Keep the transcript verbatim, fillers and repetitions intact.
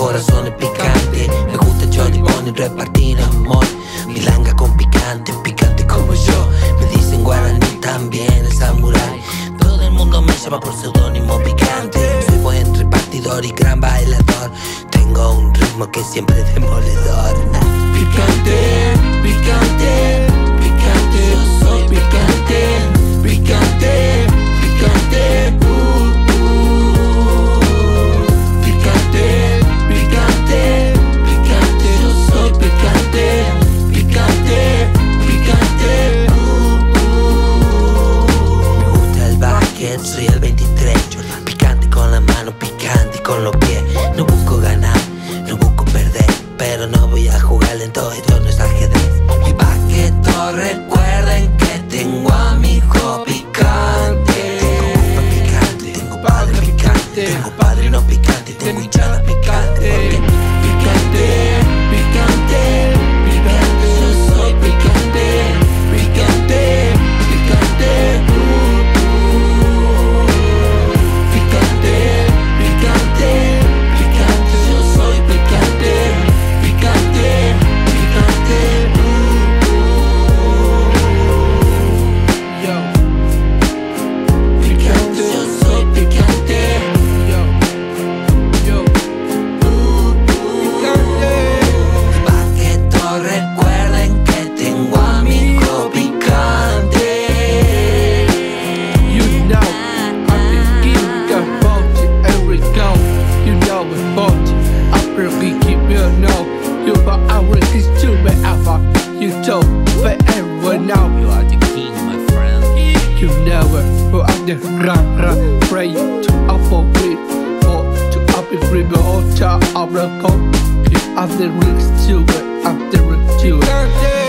corazón es picante. Me gusta Johnny Bonnie, repartir amor. Milanga con picante, picante como yo. Me dicen guaraní también, el samurái. Todo el mundo me llama por seudónimo picante. Soy buen repartidor y gran bailador. Tengo un ritmo que siempre es demoledor. Picante, picante, picante. Yo soy picante, picante, picante. Uh, uh. Picante, picante, picante. Yo soy picante, picante, picante. Uh, uh. Me gusta el basket, soy el veintitrés. Picante con la mano, picante con los pies. No busco ganar, no busco perder, pero no voy a jugar lento, esto no es ajedrez. Y pa' que todos recuerden que tengo a mi hijo picante. Tengo papá picante, tengo padre picante, tengo padrino picante, tengo hinchada picante. Picante, picante, picante. Yo soy picante, picante, picante. Uh, uh. Picante, picante, picante. Yo soy picante, picante, picante. Uh, uh. Yo. Picante, yo soy picante. Yo, yo. Uh, uh. Picante. Pa' que todos recuerden que tengo a mi hijo picante. You know, I've been giving the bounty every go. You know it's bounty. I really keep you know. You but I really still wherever you told. But everyone know You are the king, my friend. you never go out the run, run, pray to upper grade or to up a river or to up the coast. You are the real steward, I'm the real steward.